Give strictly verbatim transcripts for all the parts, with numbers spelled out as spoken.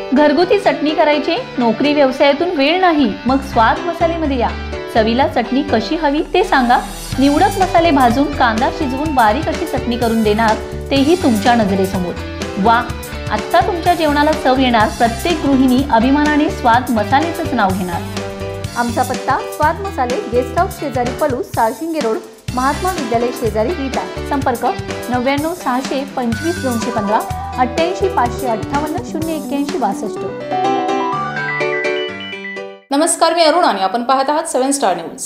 घरगुती चटणी करायची, नोकरी व्यवसायातून वेळ नाही, मग स्वाद मसालेमध्ये या. चवीला चटणी कशी हवी ते सांगा. निवडक मसाले भाजून, कांदा शिजवून बारीक अशी चटणी करून देणार, तेही तुमच्या नजरेसमोर. वा, आता तुमच्या जेवणाला चव येणार. प्रत्येक गृहिणी अभिमानाने स्वाद मसालेचंच नाव घेणार. आमचा पत्ता स्वाद मसाले, गेस्ट हाऊस शेजारी पलूस, साळशिंगे रोड, महात्मा विद्यालय शेजारी विटा. संपर्क नव्याण्णव सहाशे पंचवीस दोनशे पंधरा अठ्ठ्याऐंशी पाचशे अठ्ठावन्न शून्य एक्क्याऐंशी बासष्ट. नमस्कार, मी अरुण आणि आपण पाहत आहात सेवन स्टार न्यूज.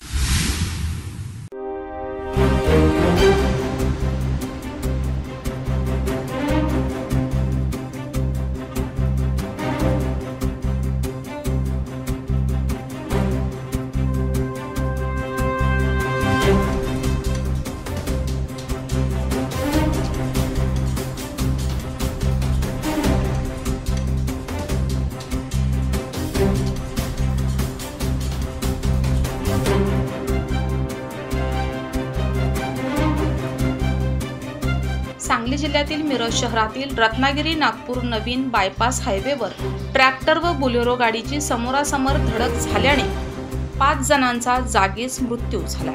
सांगली जिल्ह्यातील मिरज शहरातील रत्नागिरी नागपूर नवीन बायपास हायवेवर ट्रॅक्टर व बोलेरो गाडीची समोरासमोर धडक झाल्याने पाच जणांचा जागीच मृत्यू झाला.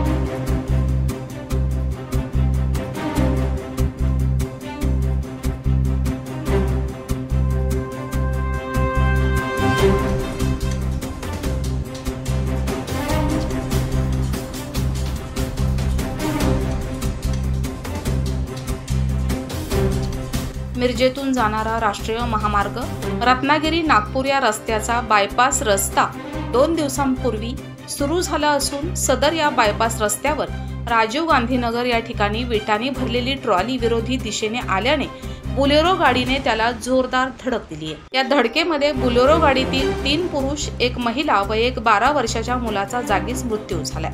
मिरजेतून जाणारा राष्ट्रीय महामार्ग रत्नागिरी नागपूर या रस्त्याचा बायपास रस्ता दोन दिवसांपूर्वी सुरू झाला असून सदर या बायपास रस्त्यावर राजीव गांधी नगर या ठिकाणी विटांनी भरलेली ट्रॉली विरोधी दिशेने आल्याने बोलेरो गाडीने त्याला जोरदार धडक दिली आहे. या धडकेमध्ये बोलेरो गाडीतील तीन पुरुष, एक महिला व एक बारा वर्षाच्या मुलाचा जागीच मृत्यू झाला.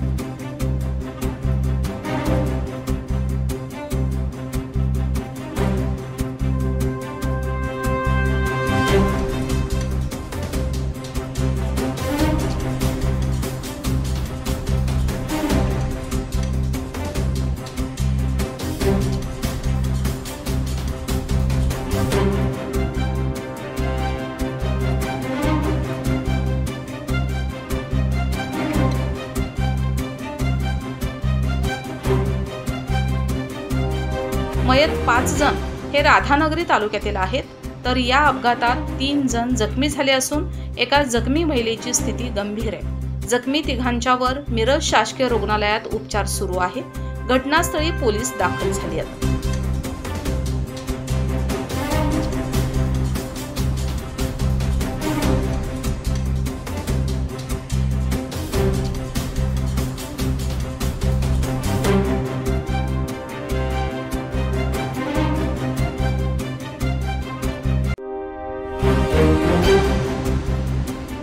मयत पाच जण हे राधानगरी तालुक्यातील आहेत, तर या अपघातात तीन जण जखमी झाले असून एका जखमी महिलेची स्थिती गंभीर आहे. जखमी तिघांच्यावर मिरज शासकीय रुग्णालयात उपचार सुरू आहे. घटनास्थळी पोलीस दाखल झाले आहेत.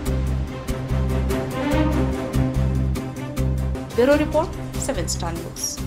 Bureau report, seven star news.